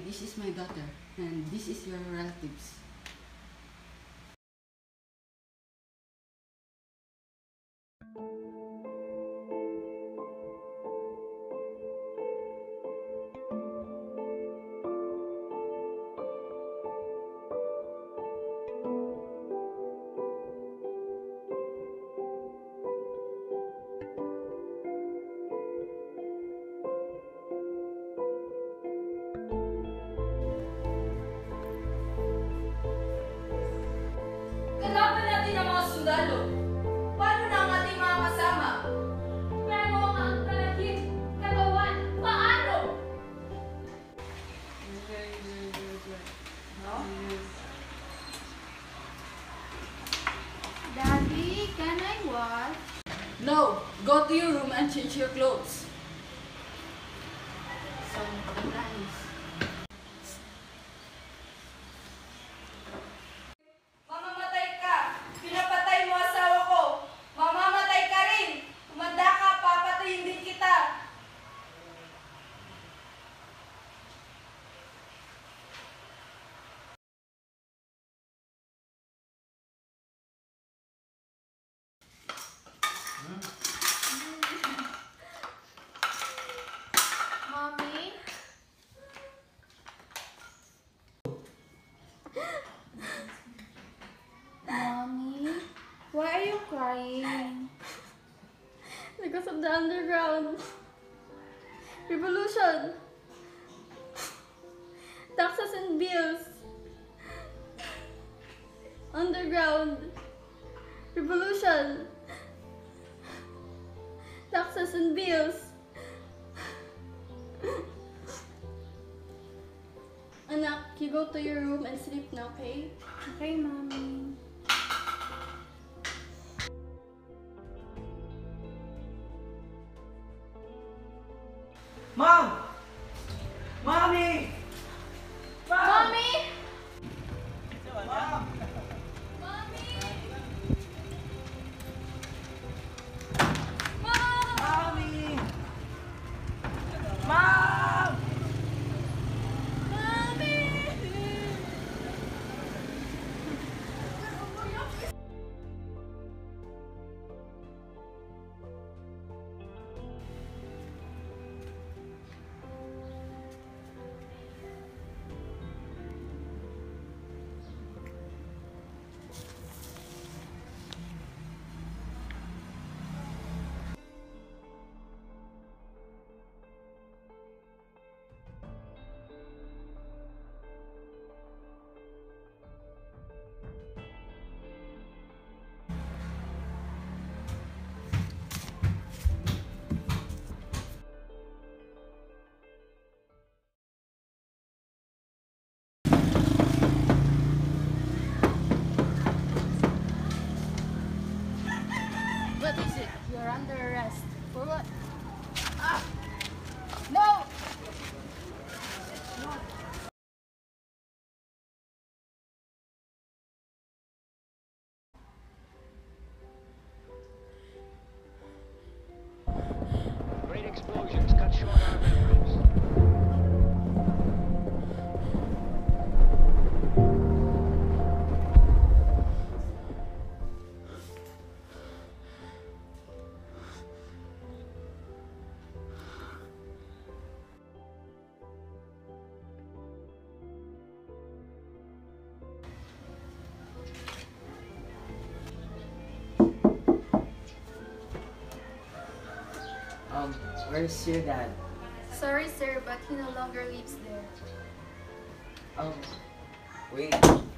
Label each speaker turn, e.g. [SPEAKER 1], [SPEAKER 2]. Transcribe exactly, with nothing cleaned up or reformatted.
[SPEAKER 1] this is my daughter, and this is your relatives.
[SPEAKER 2] Kalaban natin ang mga sundalo. Paano na ang ating mga kasama? Pero ang kalahit, katawan, paano? No?
[SPEAKER 3] Daddy, can I watch?
[SPEAKER 1] No! Go to your room and change your clothes. So, nice.
[SPEAKER 2] Mamamatay ka! Pinapatay mo asawa ko! Mamamatay ka rin! Tumanda ka, papatayin din kita!
[SPEAKER 3] Mommy? Mommy? Why are you crying?
[SPEAKER 4] Because of the underground revolution, taxes and bills, underground revolution, taxes and bills. Anak, you go to your room and sleep now, okay?
[SPEAKER 3] Okay, Mommy.
[SPEAKER 5] Mom! Mommy!
[SPEAKER 3] Mommy?
[SPEAKER 5] Mom! Mommy! Mom!
[SPEAKER 4] What is it? You're under arrest. For what? Ah! No!
[SPEAKER 6] Great explosions cut short our memories.
[SPEAKER 5] Um, where's your dad?
[SPEAKER 4] Sorry, sir, but he no longer lives there.
[SPEAKER 5] Um, wait.